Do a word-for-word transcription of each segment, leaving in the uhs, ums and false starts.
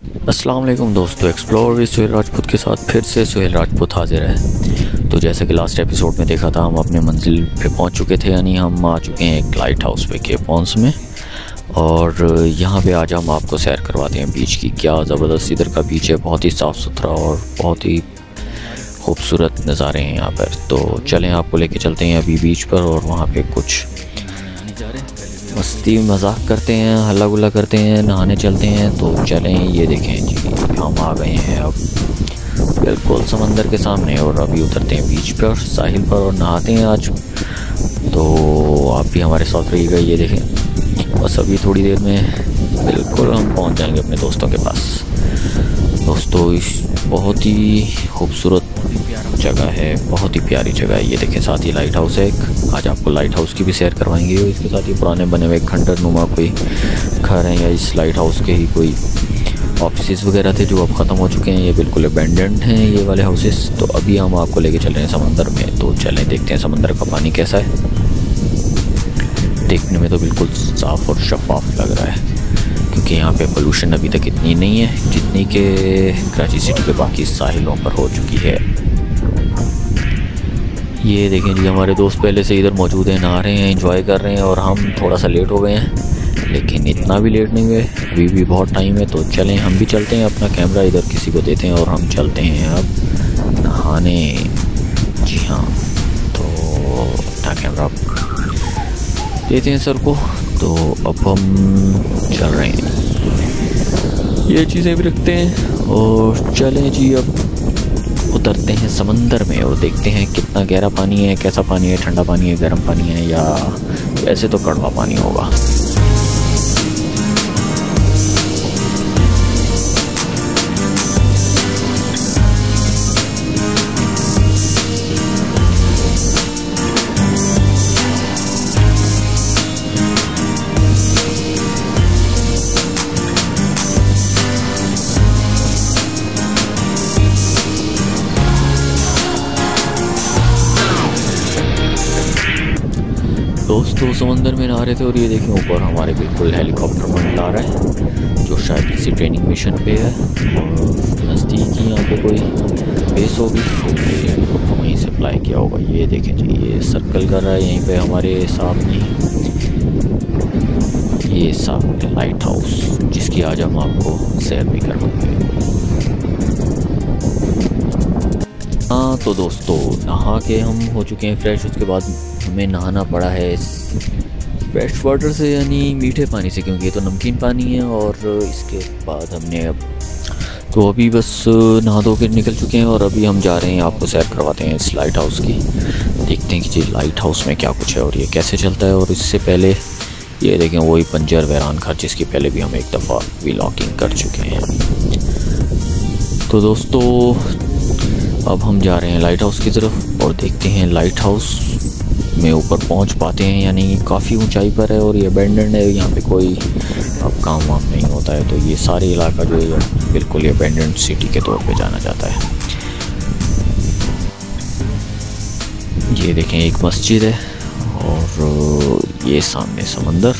अस्सलाम वालेकुम दोस्तों, एक्सप्लोर विद सुहेल राजपूत के साथ फिर से सुहेल राजपूत हाजिर है। तो जैसे कि लास्ट एपिसोड में देखा था, हम अपने मंजिल पे पहुंच चुके थे, यानी हम आ चुके हैं एक लाइट हाउस पे केप पॉन्स में। और यहाँ पे आज हम आपको सैर करवाते हैं बीच की। क्या ज़बरदस्त इधर का बीच है, बहुत ही साफ़ सुथरा और बहुत ही खूबसूरत नज़ारे हैं यहाँ पर। तो चलें आपको लेके चलते हैं अभी बीच पर, और वहाँ पे कुछ मस्ती मजाक करते हैं, हल्ला गुल्ला करते हैं, नहाने चलते हैं। तो चलें, ये देखें जी, हम आ गए हैं अब बिल्कुल समंदर के सामने, और अभी उतरते हैं बीच पर, साहिल पर, और नहाते हैं आज। तो आप भी हमारे साथ रहिएगा। ये देखें, बस अभी थोड़ी देर में बिल्कुल हम पहुंच जाएंगे अपने दोस्तों के पास। दोस्तों, इस बहुत ही खूबसूरत जगह है, बहुत ही प्यारी जगह है। ये देखें, साथ ही लाइट हाउस है एक। आज आपको लाइट हाउस की भी सैर करवाएंगे। इसके साथ ही पुराने बने हुए खंडर नुमा कोई घर हैं, या इस लाइट हाउस के ही कोई ऑफिस वगैरह थे जो अब ख़त्म हो चुके हैं। ये बिल्कुल अबेंडेंड हैं ये वाले हाउसेस। तो अभी हम आपको लेके चल रहे हैं समंदर में। तो चलें, देखते हैं समंदर का पानी कैसा है। देखने में तो बिल्कुल साफ़ और शफाफ लग रहा है, क्योंकि यहाँ पे पोल्यूशन अभी तक इतनी नहीं है जितनी कि कराची सिटी के बाकी साहिलों पर हो चुकी है। ये देखें जी, हमारे दोस्त पहले से इधर मौजूद हैं, नहा रहे हैं, एंजॉय कर रहे हैं। और हम थोड़ा सा लेट हो गए हैं, लेकिन इतना भी लेट नहीं हुए, अभी भी बहुत टाइम है। तो चलें, हम भी चलते हैं, अपना कैमरा इधर किसी को देते हैं और हम चलते हैं अब नहाने। जी हाँ, तो अपना कैमरा देते हैं सर को। तो अब हम चल रहे हैं, ये चीज़ें भी रखते हैं, और चलें जी, अब उतरते हैं समंदर में और देखते हैं कितना गहरा पानी है, कैसा पानी है, ठंडा पानी है, गर्म पानी है, या वैसे तो कड़वा पानी होगा। दोस्तों, समंदर में नहा रहे थे, और ये देखें ऊपर हमारे बिल्कुल हेलीकॉप्टर मंडला रहा है, जो शायद किसी ट्रेनिंग मिशन पे है। और नज़दीक ही यहाँ पे कोई बेस होगी, तो ये हेलीकॉप्टर वहीं से फ्लाई किया होगा। ये देखें जी, ये सर्कल कर रहा है यहीं पे हमारे सामने, ये सामने लाइट हाउस, जिसकी आज हम आपको सैर भी करवाएंगे। हाँ तो दोस्तों, नहा के हम हो चुके हैं फ्रेश। उसके बाद हमें नहाना पड़ा है फ्रेश वाटर से, यानी मीठे पानी से, क्योंकि ये तो नमकीन पानी है। और इसके बाद हमने अब तो अभी बस नहा धो के निकल चुके हैं, और अभी हम जा रहे हैं, आपको सैर करवाते हैं इस लाइट हाउस की। देखते हैं कि जी लाइट हाउस में क्या कुछ है और ये कैसे चलता है। और इससे पहले ये देखें, वही बंजर वैरान घर, जिसकी पहले भी हम एक दफ़ा व्लॉगिंग कर चुके हैं। तो दोस्तों, अब हम जा रहे हैं लाइट हाउस की तरफ, और देखते हैं लाइट हाउस में ऊपर पहुंच पाते हैं या नहीं। काफ़ी ऊंचाई पर है, और ये अबेंडेंड है, यहाँ पे कोई अब काम वाम नहीं होता है। तो ये सारे इलाका जो है बिल्कुल ये अबेंडेंड सिटी के तौर पे जाना जाता है। ये देखें, एक मस्जिद है, और ये सामने समंदर।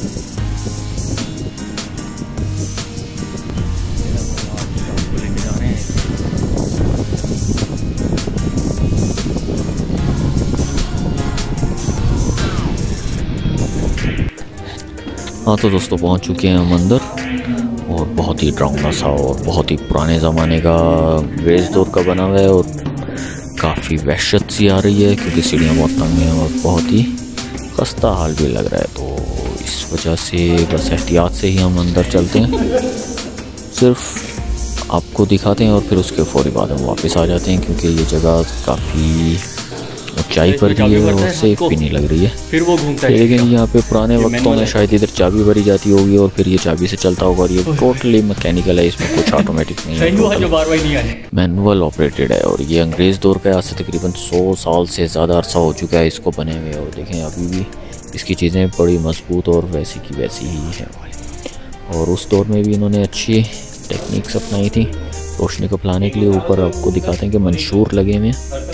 हाँ तो दोस्तों, पहुँच चुके हैं हम अंदर, और बहुत ही डरावना सा और बहुत ही पुराने ज़माने का अंग्रेज़ दौर का बना हुआ है, और काफ़ी वहशत सी आ रही है, क्योंकि सीढ़ियाँ बहुत तंग हैं और बहुत ही खस्ता हाल भी लग रहा है। तो इस वजह से बस एहतियात से ही हम अंदर चलते हैं, सिर्फ आपको दिखाते हैं, और फिर उसके फ़ौरी बाद हम वापस आ जाते हैं, क्योंकि ये जगह काफ़ी ऊंचाई पर भी है और सेफ भी नहीं लग रही है। फिर वो घूमता है, लेकिन यहाँ पे पुराने वक्तों में शायद इधर चाबी भरी जाती होगी, और फिर ये चाबी से चलता होगा। और ये टोटली मैकेनिकल है, इसमें कुछ ऑटोमेटिक नहीं है, मैनुअल ऑपरेटेड है। और ये अंग्रेज़ दौर का, आज से तकरीबन सौ साल से ज़्यादा अरसा हो चुका है इसको बने हुए। और देखें, अभी भी इसकी चीज़ें बड़ी मजबूत और वैसी की वैसी ही है। और उस दौर में भी इन्होंने अच्छी टेक्निक्स अपनाई थी रोशनी को फैलाने के लिए। ऊपर आपको दिखाते हैं कि मंशूर लगे हुए हैं,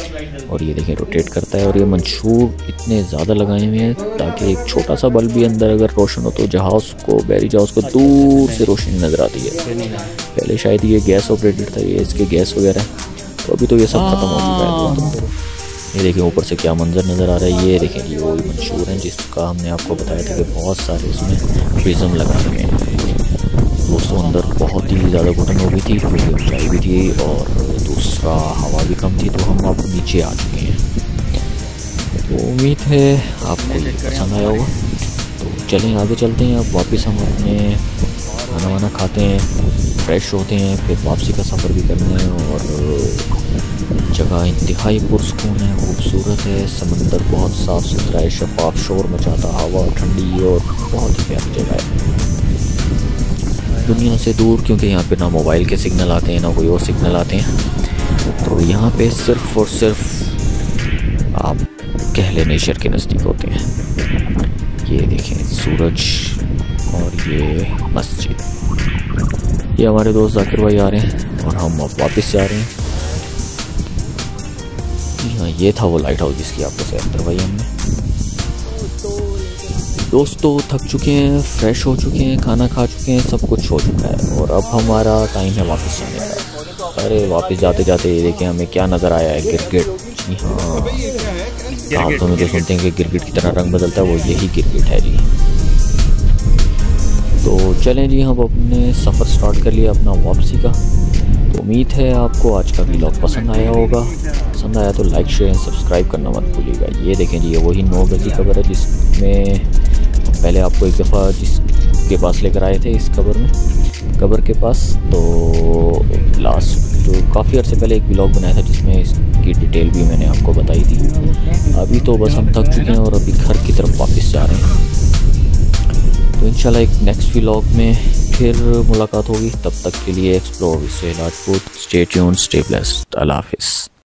और ये देखें रोटेट करता है। और ये मंशूर इतने ज़्यादा लगाए हुए हैं ताकि एक छोटा सा बल्ब भी अंदर अगर रोशन हो तो जहाज़ को बैरी जहाज़ को दूर से रोशनी नज़र आती है। पहले शायद ये गैस ऑपरेटेड था, ये इसके गैस वगैरह, तो अभी तो ये सब ख़त्म हो चुका है दोस्तों। ये देखें ऊपर से क्या मंजर नज़र आ रहा है। ये देखें ये वही मंशूर हैं जिसका हमने आपको बताया था कि बहुत सारे इसमें प्रिज्म लगा रखे हैं दोस्तों। अंदर बहुत ही ज़्यादा घुटन हो गई थी क्योंकि ऊंचाई भी थी और दूसरा हवा भी कम थी, तो हम अब नीचे आ चुके हैं। तो उम्मीद है आपको ये पसंद आया होगा। तो चलें आगे चलते हैं। अब वापस हम अपने खाना वाना खाते हैं, फ्रेश होते हैं, फिर वापसी का सफ़र भी करना है। और जगह इंतहाई पुरसकून है, खूबसूरत है, समंदर बहुत साफ़ सुथरा है, शफाफ शोर मचाता, हवा ठंडी और बहुत ही प्यारी जगह है दुनिया से दूर, क्योंकि यहाँ पे ना मोबाइल के सिग्नल आते हैं ना कोई और सिग्नल आते हैं। तो यहाँ पे सिर्फ़ और सिर्फ आप कह लें नेचर के नज़दीक होते हैं। ये देखें सूरज और ये मस्जिद। ये हमारे दोस्त जाकिर भाई आ रहे हैं और हम अब वापस जा रहे हैं। हाँ ये था वो लाइट हाउस जिसकी आपको सैर करवाई हमने। दोस्तों थक चुके हैं, फ्रेश हो चुके हैं, खाना खा चुके हैं, सब कुछ हो चुका है और अब हमारा टाइम है वापस जाने का। अरे वापस जाते जाते ये देखें हमें क्या नज़र आया है, गिरगिट। जी हाँ, कहावतों में जो सुनते हैं कि गिरगिट की तरह रंग बदलता है, वो यही गिरगिट है जी। तो चलें जी, हम अपने सफ़र स्टार्ट कर लिया अपना वापसी का। तो उम्मीद है आपको आज का व्लॉग पसंद आया होगा। पसंद आया तो लाइक शेयर एंड सब्सक्राइब करना मत भूलिएगा। ये देखें जी, ये वही नौ गज़ी कब्र है जिसमें पहले आपको एक दफ़ा जिसके पास लेकर आए थे, इस कब्र में कब्र के पास। तो लास्ट जो काफ़ी अर्से पहले एक व्लॉग बनाया था जिसमें इसकी डिटेल भी मैंने आपको बताई थी। अभी तो बस हम थक चुके हैं और अभी घर की तरफ वापस जा रहे हैं। तो इंशाल्लाह एक नेक्स्ट व्लॉग में फिर मुलाकात होगी। तब तक के लिए explore with Rajput, stay tuned, stay blessed, अल्लाह हाफिज़।